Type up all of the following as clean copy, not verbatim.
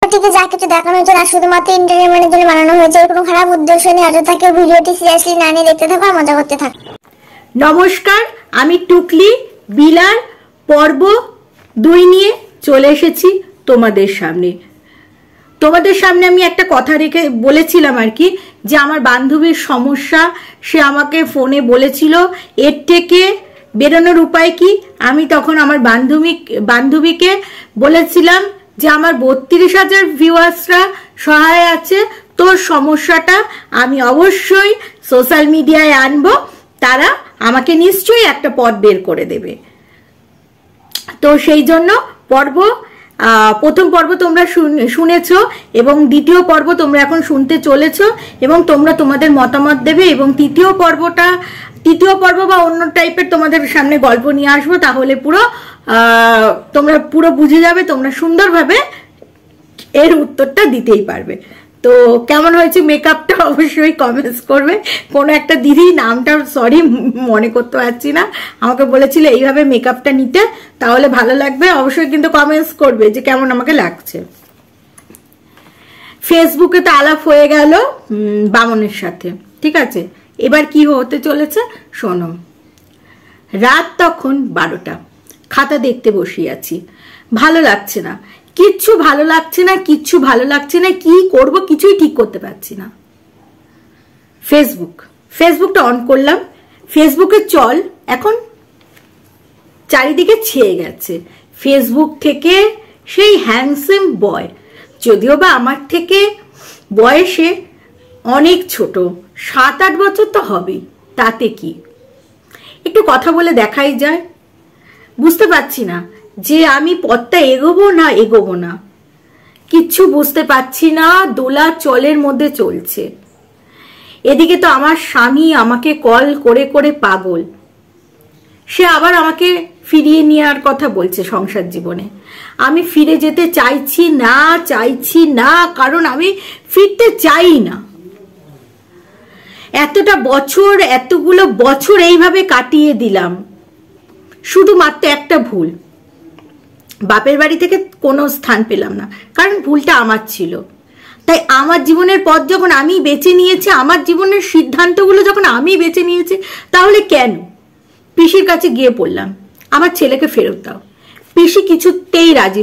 TV যা কিছু দেখানো হয়েছে না শুধুমাত্র এন্টারটেইনমেন্টের জন্য বানানো হয়েছে, কোনো খারাপ উদ্দেশ্য নিয়ে অযথা কেউ ভিডিওটি সিরিয়াসলি না নিয়ে দেখতে থাকো আর মজা করতে থাকো। নমস্কার, আমি টুকলি বিলার পর্ব 2 নিয়ে চলে এসেছি তোমাদের সামনে। আমি একটা কথা রেখে বলেছিলাম আর কি, যে আমার বান্ধবীর সমস্যা, সে আমাকে ফোনে বলেছিল এর থেকে বেরোনোর উপায় কি। আমি তখন আমার বান্ধবীকে বলেছিলাম যে আমার 32,000 ভিউয়ার্সরা সহায় আছে, তোর সমস্যাটা আমি অবশ্যই সোশ্যাল মিডিয়ায় আনবো, তারা আমাকে নিশ্চয়ই একটা পথ বের করে দেবে। তো সেই জন্য প্রথম পর্ব তোমরা শুনেছো এবং দ্বিতীয় পর্ব তোমরা এখন শুনতে চলেছো এবং তোমরা তোমাদের মতামত দেবে, এবং তৃতীয় পর্ব বা অন্য টাইপের তোমাদের সামনে গল্প নিয়ে আসবো, তাহলে তোমরা পুরো বুঝে যাবে, তোমরা সুন্দরভাবে এর উত্তরটা দিতেই পারবে। তো কেমন হয়েছে মেকআপটা অবশ্যই কমেন্টস করবে। কোনো একটা দিদি, নামটা সরি মনে করতে পারছি না, আমাকে বলেছিল এইভাবে মেকআপটা নিতে, তাহলে ভালো লাগবে। অবশ্যই কিন্তু কমেন্টস করবে যে কেমন আমাকে লাগছে। ফেসবুকে তো আলাপ হয়ে গেল বামনের সাথে, ঠিক আছে। এবার কি হতে চলেছে শোনো। রাত তখন 12টা, খাতা দেখতে বসে আছি, ভালো লাগছে না, কিচ্ছু ভালো লাগছে না, কি করব কিছুই ঠিক করতে পারছি না। ফেসবুকটা অন করলাম। ফেসবুকে চল এখন চারিদিকে ছেয়ে গেছে। ফেসবুক থেকে সেই হ্যান্ডসাম বয়, যদিও বা আমার থেকে বয়সে অনেক ছোট, 7-8 বছর তো হবেই, তাতে কি, একটু কথা বলে দেখাই যায়। বুঝতে পারছি না যে আমি পথটা এগোবো না, কিচ্ছু বুঝতে পারছি না, দোলা চলের মধ্যে চলছে। এদিকে তো আমার স্বামী আমাকে কল করে করে পাগল, সে আবার আমাকে ফিরিয়ে নেওয়ার কথা বলছে সংসার জীবনে। আমি ফিরে যেতে চাইছি না, কারণ আমি ফিরতে চাই না। এতগুলো বছর এইভাবে কাটিয়ে দিলাম, শুধুমাত্র একটা ভুল, বাপের বাড়ি থেকে কোনো স্থান পেলাম না, কারণ ভুলটা আমার ছিল। তাই আমার জীবনের পথ যখন আমি বেছে নিয়েছি, আমার জীবনের সিদ্ধান্তগুলো যখন আমি বেছে নিয়েছি, তাহলে কেন পিসির কাছে গিয়ে পড়লাম আমার ছেলেকে ফেরত দাও। পিসি কিছুতেই রাজি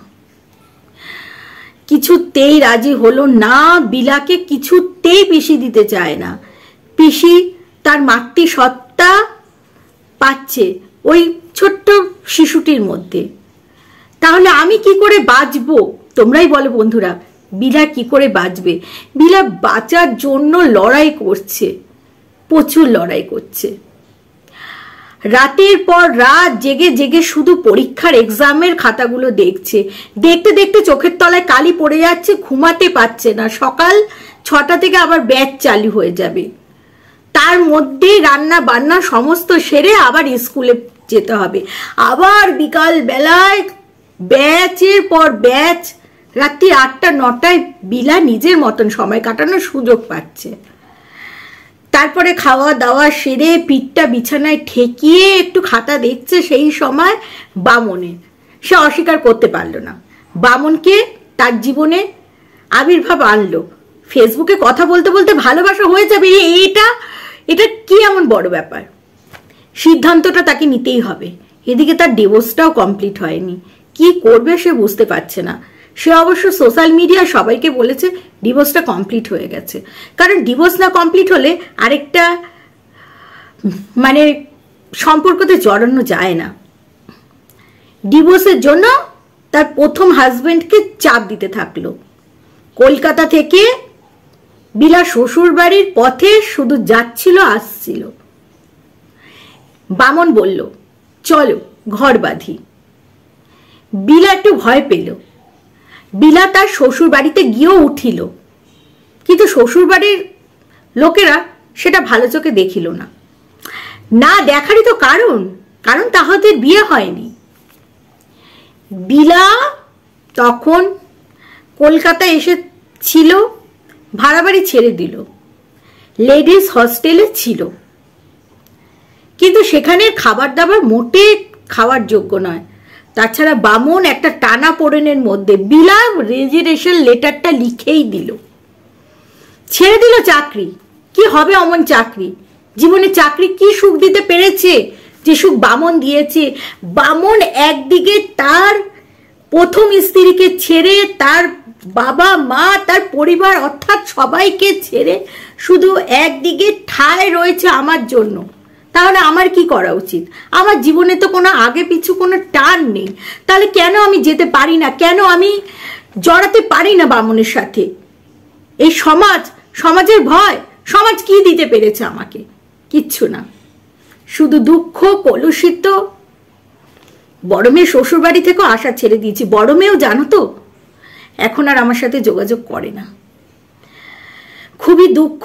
হলো না, বিলাকে কিছুতেই পিসি দিতে চায় না। পিসি তার মাতৃসত্তা পাচ্ছে ওই ছোট্ট শিশুটির মধ্যে। তাহলে আমি কি করে বাঁচবো? তোমরাই বলো বন্ধুরা, বিলা কি করে বাঁচবে? বিলা বাঁচার জন্য লড়াই করছে, প্রচুর লড়াই করছে। রাতের পর রাত জেগে শুধু পরীক্ষার এক্সামের খাতাগুলো দেখছে। দেখতে চোখের তলায় কালি পড়ে যাচ্ছে, ঘুমাতে পারছে না। সকাল 6টা থেকে আবার ব্যাচ চালু হয়ে যাবে, তার মধ্যে রান্না বান্না সমস্ত সেরে আবার স্কুলে যেতে হবে। আবার বিকাল বেলায় ব্যাচের পর ব্যাচ, রাত্রি 8টা-9টায় বিলা নিজের মতন সময় কাটানোর সুযোগ পাচ্ছে। তারপরে খাওয়া দাওয়া সেরে পিঠটা বিছানায় ঠেকিয়ে একটু খাতা দেখছে। সেই সময় বামনে, সে অস্বীকার করতে পারলো না, বামনকে তার জীবনে আবির্ভাব আনলো। ফেসবুকে কথা বলতে বলতে ভালোবাসা হয়ে যাবে, এটা কি এমন বড় ব্যাপার? সিদ্ধান্তটা তাকে নিতেই হবে। এদিকে তার ডিভোর্সটাও কমপ্লিট হয়নি, কি করবে সে বুঝতে পারছে না। সে অবশ্য সোশ্যাল মিডিয়া সবাইকে বলেছে ডিভোর্সটা কমপ্লিট হয়ে গেছে, কারণ ডিভোর্স না কমপ্লিট হলে আরেকটা সম্পর্কতে জড়ানো যায় না। ডিভোর্সের জন্য তার প্রথম হাজবেন্ডকে চাপ দিতে থাকলো। কলকাতা থেকে বিলা শ্বশুর বাড়ির পথে শুধু যাচ্ছিল আসছিল। বামন বলল চলো ঘর বাঁধি। বিলা একটু ভয় পেল। বিলা তার শ্বশুর বাড়িতে গিয়েও উঠিল, কিন্তু শ্বশুর বাড়ির লোকেরা সেটা ভালো চোখে দেখিল না। দেখারই তো কারণ তাহাদের বিয়ে হয়নি। বিলা তখন কলকাতায় এসেছিল, ভাড়া বাড়ি ছেড়ে দিল, লেডিস হস্টেলে ছিল, কিন্তু সেখানের খাবার দাবার মোটে খাওয়ার যোগ্য নয়। তাছাড়া বামন একটা টানা পোড়েনের মধ্যে বিলা রেজিগনেশন লেটারটা লিখেই দিল, ছেড়ে দিল চাকরি। কি হবে অমন চাকরি? জীবনে চাকরি কি সুখ দিতে পেরেছে যে সুখ বামন দিয়েছে? বামন একদিকে তার প্রথম স্ত্রীকে ছেড়ে, তার বাবা মা, তার পরিবার অর্থাৎ সবাইকে ছেড়ে শুধু একদিকে ঠায় রয়েছে আমার জন্য। তাহলে আমার কি করা উচিত? আমার জীবনে তো কোনো আগে পিছু কোনো টান নেই, তাহলে কেন আমি যেতে পারি না? কেন আমি জড়াতে পারি না বামনের সাথে? এই সমাজের ভয়। সমাজ কি দিতে পেরেছে আমাকে? কিচ্ছু না, শুধু দুঃখ, কলুষিত। বড় মেয়ে শ্বশুর বাড়ি থেকেও আশা ছেড়ে দিয়েছি। বড় মেয়েও জানো তো এখন আর আমার সাথে যোগাযোগ করে না। খুবই দুঃখ।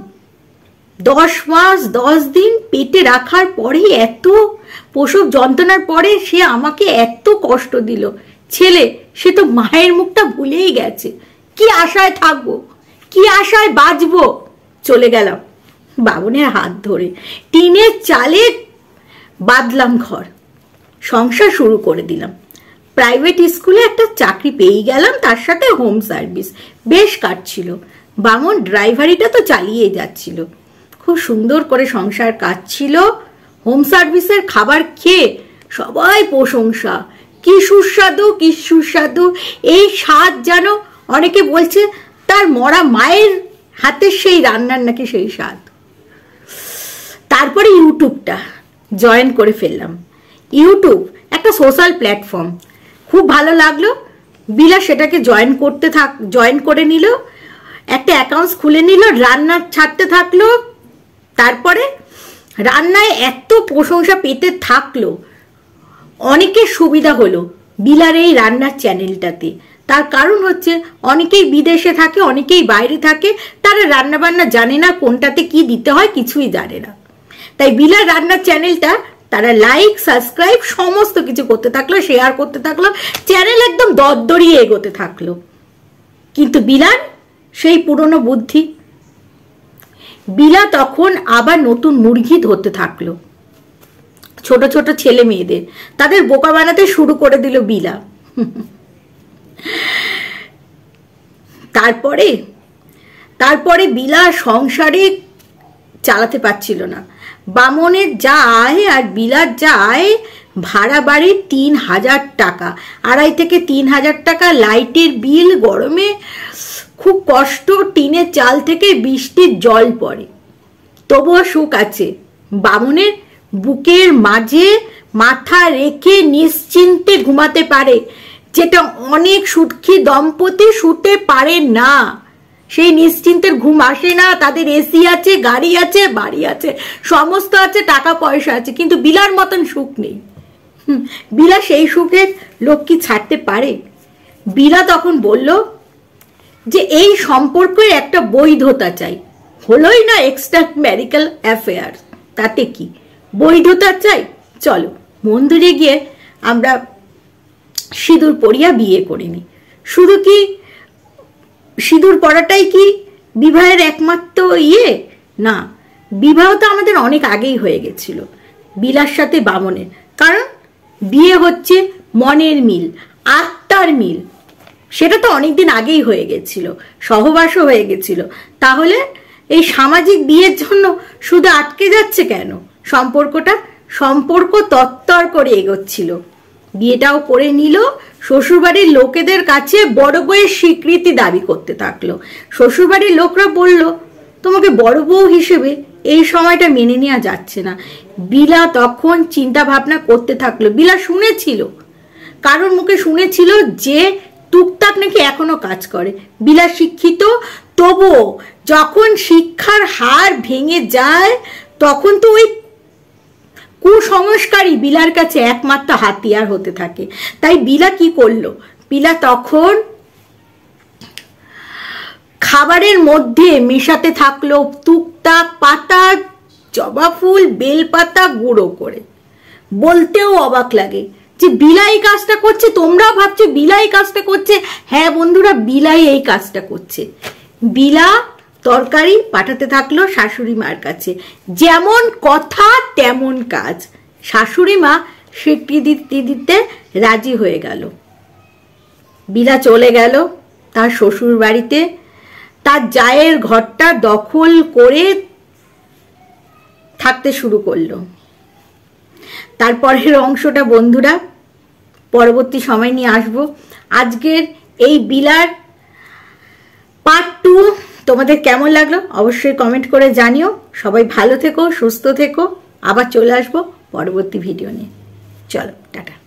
10 মাস 10 দিন পেটে রাখার পরে, এত প্রসব যন্ত্রণার পরে সে আমাকে এত কষ্ট দিল। ছেলে সে তো মায়ের মুখটা ভুলেই গেছে। কি আশায় থাকবো, কি আশায় বাঁচবো? চলে গেলাম বামনের হাত ধরে, টিনের চালে বাঁধলাম ঘর, সংসার শুরু করে দিলাম। প্রাইভেট স্কুলে একটা চাকরি পেয়ে গেলাম, তার সাথে হোম সার্ভিস বেশ কাটছিল। বামন ড্রাইভারিটা তো চালিয়ে যাচ্ছিল, খুব সুন্দর করে সংসার কাটছিল। হোম সার্ভিসের খাবার খেয়ে সবাই প্রশংসা, কি সুস্বাদু, কি সুস্বাদু। এই স্বাদ যেন অনেকে বলছে তার মরা মায়ের হাতের সেই রান্নার নাকি সেই স্বাদ। তারপরে ইউটিউবটা জয়েন করে ফেললাম। ইউটিউব একটা সোশ্যাল প্ল্যাটফর্ম, খুব ভালো লাগলো। বিলা সেটাকে জয়েন করে নিল, একটা অ্যাকাউন্টস খুলে নিল, রান্না ছাড়তে থাকলো। তারপরে রান্নায় এত প্রশংসা পেতে থাকলো, অনেকের সুবিধা হলো বিলার এই রান্নার চ্যানেলটাতে। তার কারণ হচ্ছে অনেকেই বিদেশে থাকে, অনেকেই বাইরে থাকে, তারা রান্না বান্না জানে না, কোনটাতে কি দিতে হয় কিছুই জানে না। তাই বিলার রান্নার চ্যানেলটা তারা লাইক, সাবস্ক্রাইব সমস্ত কিছু করতে থাকলো, শেয়ার করতে থাকলো, চ্যানেল একদম দরদরিয়ে এগোতে থাকলো। কিন্তু বিলার সেই পুরনো বুদ্ধি, বিলা তখন আবার নতুন মুরগি ধরতে থাকলো। ছোট ছোট ছেলে মেয়েদের তাদের বোকা বানাতে শুরু করে দিল বিলা। তারপরে বিলা সংসারে চালাতে পারছিল না। বামনের যা আয় আর বিলার যা আয়, ভাড়া বাড়ি 3000 টাকা, 2.5 থেকে 3000 টাকা লাইটের বিল, গরমে খুব কষ্ট, টিনের চাল থেকে বৃষ্টির জল পড়ে, তবুও সুখ আছে। বামনের বুকের মাঝে মাথা রেখে নিশ্চিন্তে ঘুমাতে পারে, যেটা অনেক সুখী দম্পতি শুতে পারে না। সেই নিশ্চিন্তের ঘুম আসে না। তাদের এসি আছে, গাড়ি আছে, বাড়ি আছে, সমস্ত আছে, টাকা পয়সা আছে, কিন্তু বিলার মতন সুখ নেই। বিলা সেই সুখের লোক কি ছাড়তে পারে? বিলা তখন বলল যে এই সম্পর্কের একটা বৈধতা চাই। হলোই না এক্সট্রা ম্যারিটাল অ্যাফেয়ার, তাতে কি বৈধতা চাই? চলো মন্দিরে গিয়ে আমরা সিঁদুর পরিয়া বিয়ে করিনি। শুধু কি সিঁদুর পরাটাই কি বিবাহের একমাত্র না, বিবাহ তো আমাদের অনেক আগেই হয়ে গেছিল বিলার সাথে বামনের। কারণ বিয়ে হচ্ছে মনের মিল, আত্মার মিল, সেটা তো অনেকদিন আগেই হয়ে গেছিল, সহবাসও হয়ে গেছিল। তাহলে এই সামাজিক বিয়ের জন্য শুধু আটকে যাচ্ছে কেন সম্পর্কটা? সম্পর্ক তত্তর করে এগোচ্ছিল। বিয়েটাও করে নিল, শ্বশুরবাড়ির লোকেদের কাছে বড় বউয়ের স্বীকৃতি দাবি করতে থাকলো। শ্বশুরবাড়ির লোকরা বলল তোমাকে বড় বউ হিসেবে এই সময়টা মেনে নেওয়া যাচ্ছে না। বিলা তখন চিন্তা ভাবনা করতে থাকলো। বিলা শুনেছিল, কারোর মুখে শুনেছিল যে টুকটাক নাকি এখনো কাজ করে। বিলা শিক্ষিত, তবুও যখন শিক্ষার হার ভেঙে যায় তখন তো ওই কুসংস্কারই বিলার কাছে একমাত্র হাতিয়ার হতে থাকে। তাই বিলা কি করলো? বিলা তখন খাবারের মধ্যে মেশাতে থাকলো টুকটাক পাতা, জবা ফুল, বেলপাতা গুঁড়ো করে। বলতেও অবাক লাগে যে বিলা এই কাজটা করছে। তোমরাও ভাবছো বিলা এই কাজটা করছে? হ্যাঁ বন্ধুরা, বিলাই এই কাজটা করছে। বিলা তরকারি পাঠাতে থাকলো শাশুড়ি মার কাছে। যেমন কথা তেমন কাজ। শাশুড়ি মা স্বীকৃতি দিতে দিতে রাজি হয়ে গেল। বিলা চলে গেল তার শ্বশুর বাড়িতে, তার জায়ের ঘরটা দখল করে থাকতে শুরু করলো। তারপরের অংশটা বন্ধুরা পরবর্তী সময় নিয়ে আসবো। আজকের এই বিলার পার্ট 2 তোমাদের কেমন লাগলো অবশ্যই কমেন্ট করে জানিও। সবাই ভালো থেকো, সুস্থ থেকো। আবার চলে আসবো পরবর্তী ভিডিও নিয়ে। চলো টাটা।